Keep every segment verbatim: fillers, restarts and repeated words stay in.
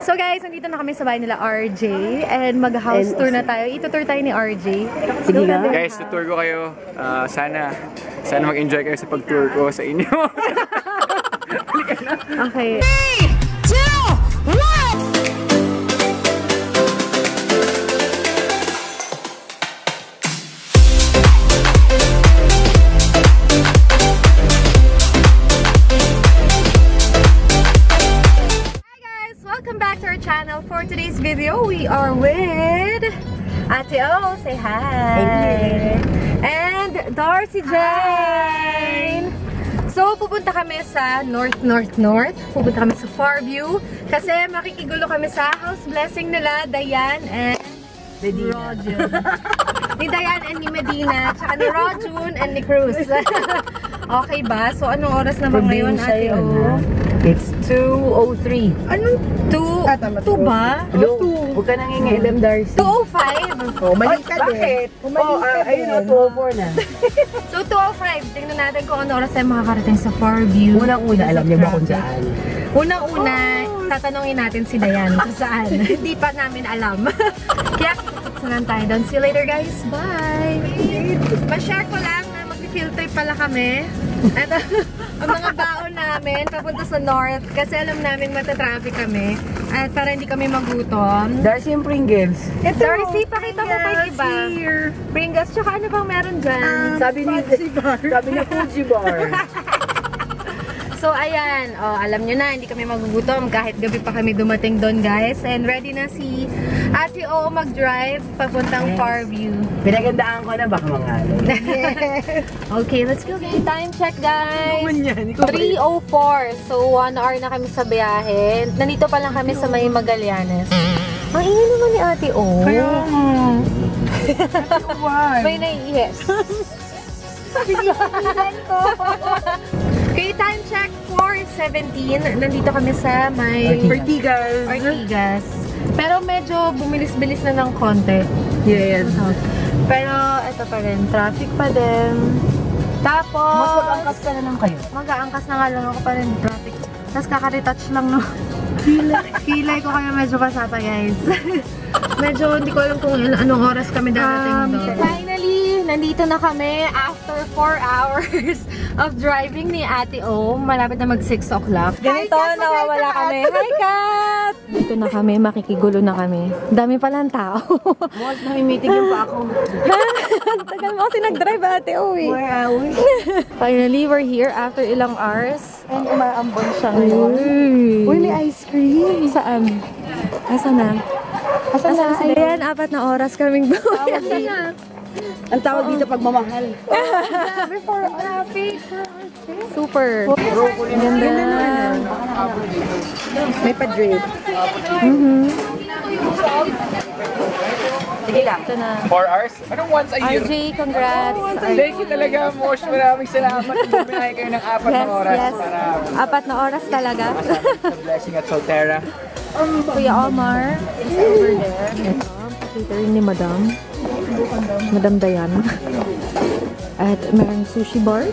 So guys, nandito na kami sa bahay nila R J and mag-house tour na tayo. Ito-tour tayo ni R J. Sige nga. Guys, tutour ko kayo. Uh, sana, sana mag-enjoy kayo sa pag-tour ko sa inyo. Okay. three, two, one! Welcome back to our channel. For today's video, we are with Ate O. Say hi. And Darcy Jane. So, pupunta kami sa North, North, North. Pupunta kami sa Farview. Kasi makikigulo kami sa house blessing nila, Dayan and Rojun. Ni Dayan and ni Medina. Tsaka ni Rojun and ni Cruz. Okay ba? So, anong oras naman ngayon, Ate O? It's two oh three. Anong two? Ah, tama, two ba? Hello? Huwag ka nangingilam, Darcy. two oh five? Oh, mali ka din. Bakit? Oh, uh, ayun o, two oh four na. So, two oh five. Tingnan natin kung ano oras tayo makakarating sa Farview. Unang-una, alam niyo ba kung saan? Unang-una, tatanungin natin si Dayan kung saan. Hindi pa namin alam. Kaya, kikipagsanan tayo doon. See you later, guys. Bye! Ma-share ko lang na mag-field trip pala kami. At ang mga baon namin papunta sa North kasi alam namin matatraffic kami at para hindi kami magutom. Darcy yung Pringles. Ito, Darcy, pakita mo pa iba. Pringles, tsaka ano bang meron dyan? Um, sabi ni sabi ni Fuji Bar. So, ayan. Oh, alam nyo na, hindi kami magugutom kahit gabi pa kami dumating doon, guys. And ready na si Ate O mag-drive papuntang yes. Farview. Pinagandaan ko na baka manghalo. Okay, let's go. Okay, time check, guys. three oh four. So, one hour na kami sa biyahe. Nandito pa lang kami sa may Magallanes. Ang ingay naman ni Ate O. Kaya nga. May naiihes. Biglaan ko. Okay, time check four seventeen. Nandito kami sa may Ortigas. Ortigas. Pero medyo bumilis-bilis na ng konti. Yes. Pero ito pa rin, traffic pa din. Tapos mas mag-angkas ka na lang kayo. Mag-aangkas na nga lang ako pa rin traffic. Tapos kaka-retouch lang no. Kilay. Kilay ko kaya medyo pasata, guys. Medyo hindi ko alam kung anong oras kami darating um, doon. Finally, nandito na kami after four hours of driving ni Ate O. Malapit na mag six o'clock. Ganito, nawawala kami. Hi, Kat! Dito na kami, makikigulo na kami. Dami palang tao. Mas namimitig yung pa ako. Tagal mo kasi nag-drive, Ate O eh. Where are we? Finally, we're here after ilang hours. And umaambon siya ngayon. Uy, may ice cream. Saan? Asan na? Asan na? Ayan, apat na oras kaming buhay. Asan na? Ang tawag dito pagmamahal. Before traffic. Super. Ganda na. May pa-drink. Mm-hmm. Sige lang. Ito na. four hours? Anong once a year? R J, congrats. Thank you talaga, Mosh. Maraming salamat. Binahay kayo ng apat Yes, na oras yes. para Apat na oras talaga. sa blessing at Solterra. Kuya Omar is over there. Ito, catering ni Madam. Madam Dayan. At merong sushi bar.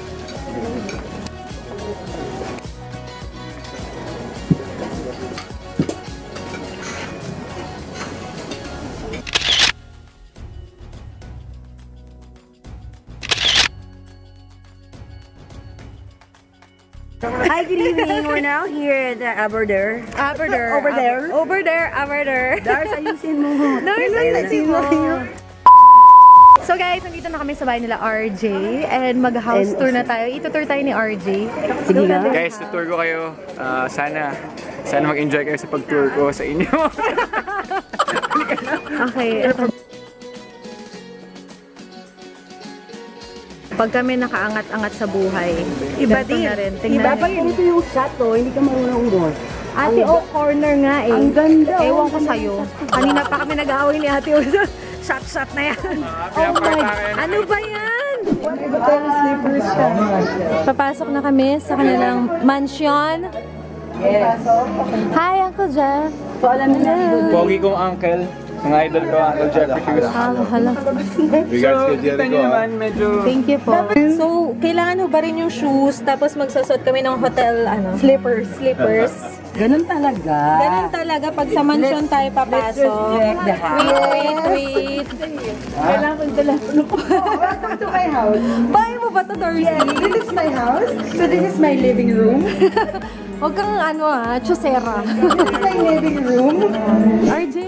Hi, good evening. We're now here at the Aberdare. Aberdare. Over there. Over there. Aberdare. Dars, ayusin mo. Dars, ayusin mo. So guys, nandito na kami sa bahay nila R J and mag-house tour na tayo. Ito-tour tayo ni R J. Sige nga. Guys, tutour ko kayo. Uh, sana, sana mag-enjoy kayo sa pag-tour ko sa inyo. Okay. Pag kami nakaangat-angat sa buhay, Iba ganito din. na rin. Tingnan Iba pag niyo. ganito yung shot to, hindi ka marunong mo. Ate O, corner nga eh. Ang ganda. Ewan ko sa'yo. Kanina pa kami nag-aaway ni Ate O. Shot-shot na yan. Oh my, ano ba yan? Slippers siya. Papasok na kami sa kanilang mansion. Yes. Hi, Uncle Jeff. So, alam niyo na. Pogi kong uncle. Mga idol ko, Uncle Jeffrey Cruz. Ah, hala. Regards kay Jericho. Naman, medyo... Thank you po. So, kailangan ho ba rin yung shoes, tapos magsasot kami ng hotel, ano? Slippers. Slippers. Ganun talaga. Ganun talaga pag sa mansion tayo papasok. respect the house. Wait, wait, wait. Kailangan ko yung telepono ko. Welcome to my house. Bahay mo ba to, Dorsey? Yes, this is my house. So this is my living room. Huwag kang ano ah, chusera. This is my living room. R J?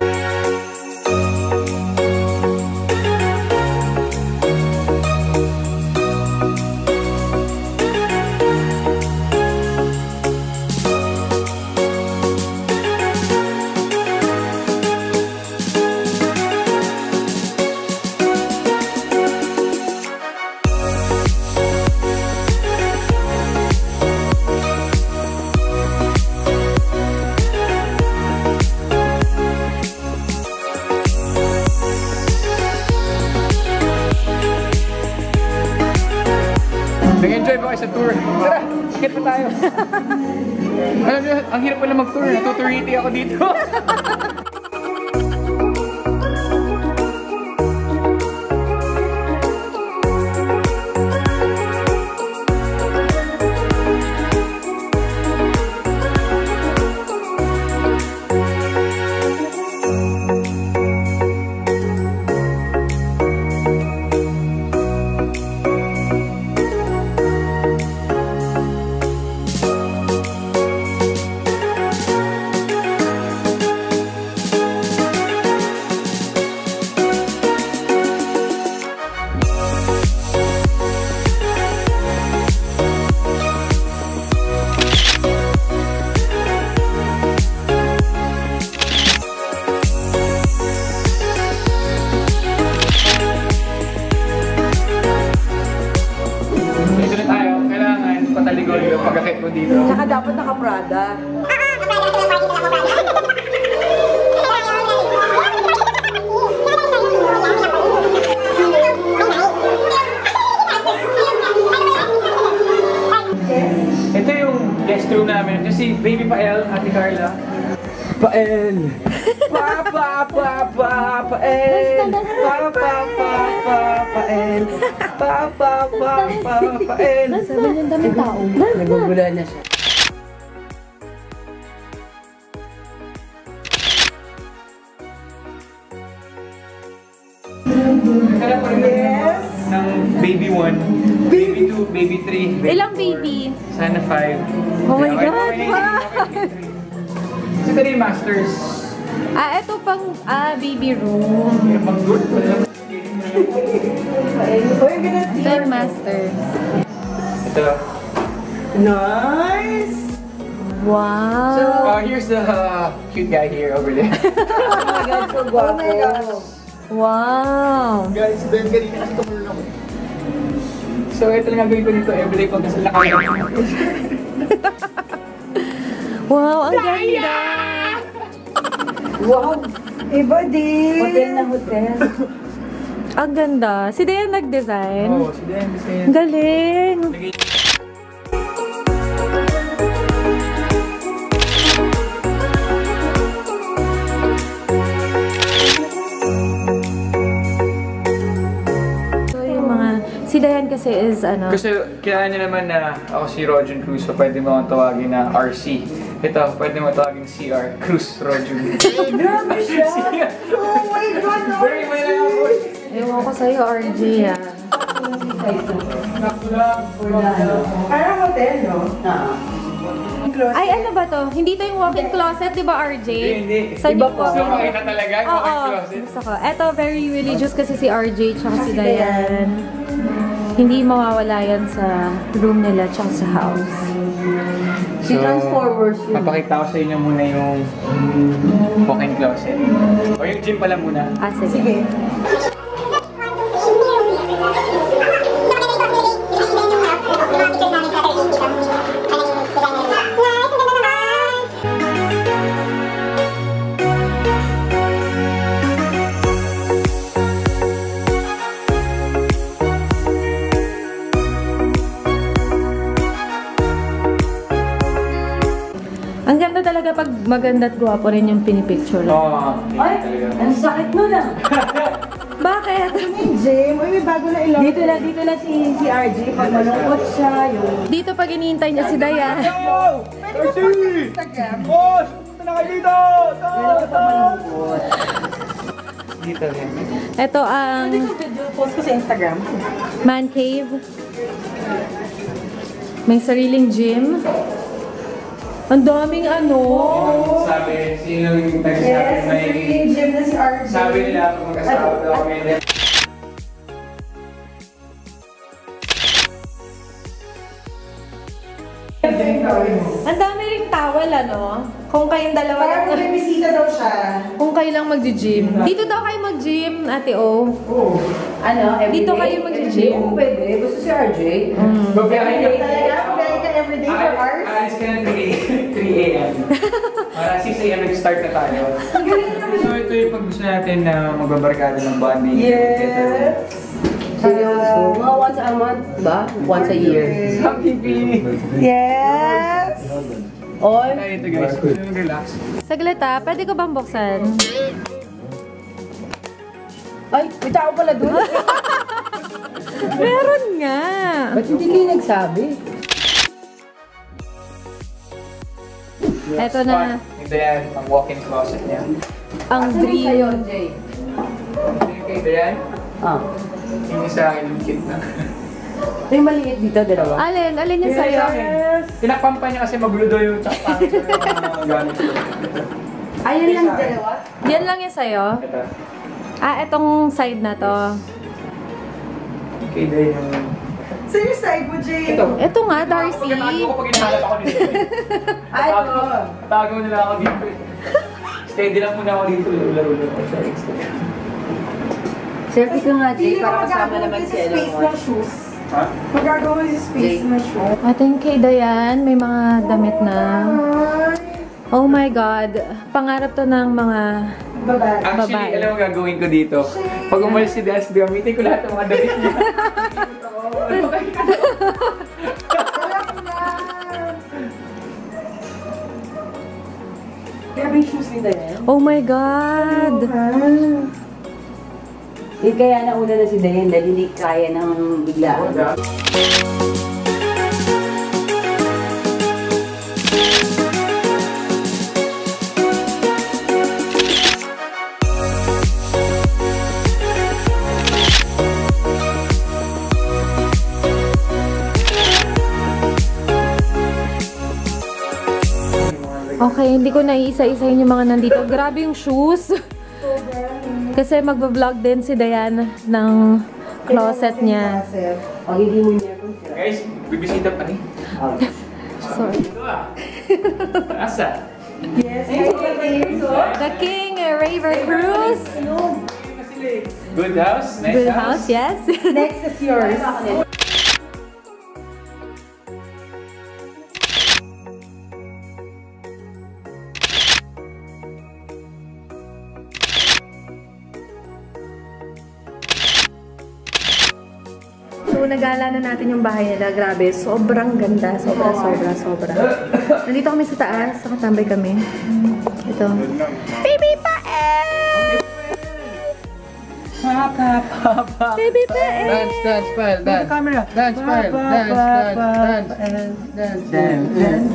Nag-enjoy ba kayo sa tour? Tara, sikit pa tayo. Alam niyo, ang hirap pala mag-tour. Natuturiti ako dito. Pataligon yung pagkakit mo dito. Saka dapat naka-Prada. Ito yung guest room namin. Ito si Baby Pael, Ate Carla. Pael! Pa pa pa pa Pael! Pa pa pa pa Pael! Pa pa pa pa Pael! Sabi niyo dami tao. Nagugula na siya. Kaya pa rin yes. ng baby one, baby two, baby three, baby Ilang four, baby? Sana five. Oh my Okay, God, okay, wow. okay, okay. So, ito na yung masters. Ah, ito pang ah, baby room. Yung pang-good. Ito yung master. Ito. Nice! Wow. So, uh, here's the uh, cute guy here over there. Oh my God, so guwapo. Oh my God. Wow. Guys, dahil kanina kasi tumulong ako. So, ito lang gagawin ko dito everyday pag nasa lakay. Wow, ang ganda. Wow! Iba din! Hotel na hotel. Ang ganda. Si Dayan nag-design. Oo, si Dan, si Dan. Galing. Si Dayan kasi is ano... Kasi kilala niyo naman na ako si Rojan Cruz, so pwede mo akong tawagin na R C. Ito, pwede mo tawagin C R, Cruz Rojan. Grabe siya! Oh my God! Very may lang ako. Ewan ko sa'yo, R J ah. Parang hotel, no? Ay, ano ba to? Hindi to yung walk-in closet, di ba, R J? Hindi, hindi. Sa Iba likod. po. Gusto mo makita talaga yung Oo, walk-in closet? gusto ko. Eto, very religious kasi si R J tsaka si Si Dayan. Hindi mawawala yan sa room nila tsaka sa house. Si Transformers yun. Papakita ko sa inyo muna yung walk-in closet. O yung gym pala muna. Ah, sige. Sige. Ang ganda talaga pag maganda at gwapo rin yung pinipicture. Oo, Ay! talaga. Ang sakit mo na! Bakit? Yung gym, uy, may bago na ilaw. Dito na, dito na si, si R J. Pag malungkot siya, yung... Dito pag inihintay niya si Dayan. Yo! Mercy! Boss! Pupunta na kayo dito! Ito! Dito rin. Ito ang Video post ko sa Instagram. man cave. May sariling gym. Ang daming ano. Sabi, sino yung nagsasabi may... Gym na si R J. Sabi nila kung mag-asawa daw kami. Ang dami ring towel ano. Kung kayong dalawa lang. Parang may bisita daw siya. Kung kayo lang mag-gym. Dito daw kayo mag-gym, Ate O. Ano? Everyday? Dito kayo mag-gym. Oo, pwede. Gusto si R J. Babiyahin ka. Talaga? Pwede ka everyday for hours? Alis ka ng three a m Para six a m nag-start na tayo. So ito yung pag gusto natin na magbabarkada ng bonding. Yes. Seryoso. Mga once a month, ba? Once a year. Sa T V. Yes. Oy, Ay, ito guys. Gusto nyo relax. Saglit ah, pwede ko bang buksan? ay, may tao pala dun. Meron nga. Ba't hindi kayo nagsabi? Eto na. Ito yan, ang walk-in closet niya. Ang dream. Jay? Ito yan. Ah. Yung sa akin yung kit na. May maliit dito, dalawa. Alin? Alin yung sa'yo? Tinakpan pa niya kasi magulo daw yung tsakpan ko yung mga gamit ko. Ayun lang dalawa? Yan lang yung sa'yo? Ito. Ah, etong side na to. Okay, dahil yung... Sa yung side mo, Jay. Ito. Ito nga, Darcy. Pagkatago ko pag inahalap ako dito. Ay, Tatago- oo. Tatago nila ako dito. Steady lang muna ako dito. Laro-laro ako sa Instagram. Selfie ko nga, Jay, Hindi para naman kasama magagawa naman sa si space Eleanor. ng shoes. Ha? Magagawa sa space Jay. ng shoes. Ating kay Dayan, may mga damit na. Oh my God. Pangarap to ng mga... Babae. Actually, Babae. alam mo gagawin ko dito. Pag umalis si Des, gamitin ko lahat ng mga damit niya. Grabe yung shoes ni Dayan. Oh my God. Eh, kaya nauna na si Dayan dahil hindi kaya ng biglaan. Okay, hindi ko naiisa-isahin yung mga nandito. Grabe yung shoes. Kasi magbablog din si Dayan ng closet niya. Pag hindi mo niya kung siya. Guys, bibisita pa ni. Sorry. Ito ah. Asa? Yes, The King Raver Cruise. Good house? Nice Good house, yes. Next is yours. So, nagala na natin yung bahay nila. Grabe, sobrang ganda. Sobra, sobra, sobra. Nandito kami sa taas. Nakatambay kami. Ito. Baby Pael! Baby Pael! Dance, dance, pile, dance. Camera. Dance, pile, dance, dance, dance, dance, dance,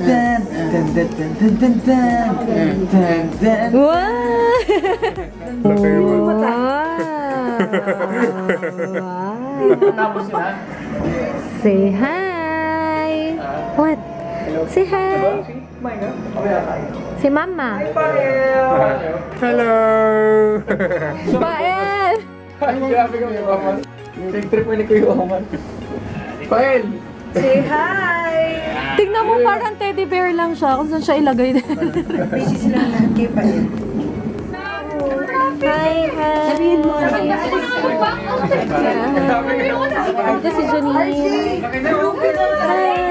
dance, Wow! Wow! Tapos na. Say hi! What? Say hi! Si Mama. Hello! Pael! Ay, grabe kami Oman. Take trip mo ni Kuya Oman. Pael! Say hi! Tingnan mo, parang teddy bear lang siya kung saan siya ilagay. Busy sila na kay Pael. Hi, hi! Sabihin mo, Jay. Ito si Janine. Hi!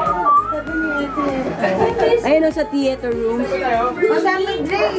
Ayun o, sa theater room. Masama, Jay!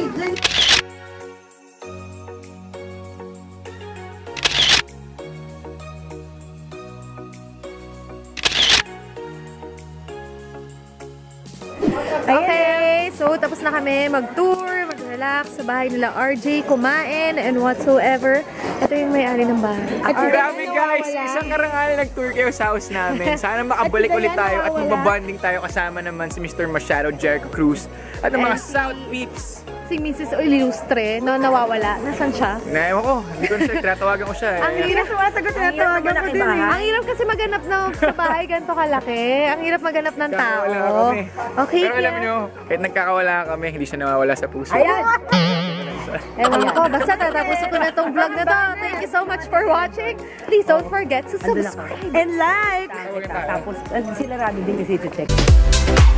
Okay, so tapos na kami mag-tour, mag mag-relax sa bahay nila R J, kumain, and whatsoever. Ito yung may-ari ng bahay. At grabe guys, isang karangalan nag-tour kayo sa house namin. Sana makabalik ulit tayo at magbabanding tayo kasama naman si Mister Machado Jericho Cruz at ang mga South Peeps. Si Missus Ilustre, no, nawawala. Nasaan siya? Naiwan ko, hindi ko na siya, tinatawagan ko siya. Ang Eh. hirap sumasagot, tinatawagan ko din eh. bahay. Ang hirap kasi maganap ng sa bahay ganito kalaki. Ang hirap maganap ng tao. Nagkakawala kami. Okay, Pero alam kaya- nyo, kahit nagkakawala kami, hindi siya nawawala sa puso. Ayan! Ewan ko, basta tatapos ko na itong vlog na to. Thank you so much for watching. Please don't forget to subscribe. And like! Tawagan tayo. Tapos, uh, sila rami din kasi ito check.